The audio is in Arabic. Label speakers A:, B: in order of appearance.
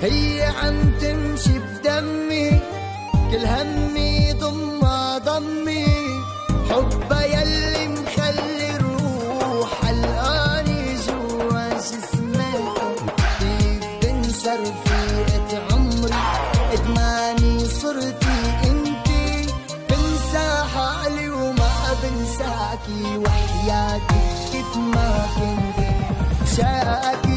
A: هي عم تمشي بدمي، كل همي ضمها ضمي، حبها يلي مخلي الروح حلقاني جوا جسمي. كيف بنسى رفيقة عمري ادماني صرتي انتي، بنسى حالي وما بنساكي، وحياتي كيف ما كنتي شاكي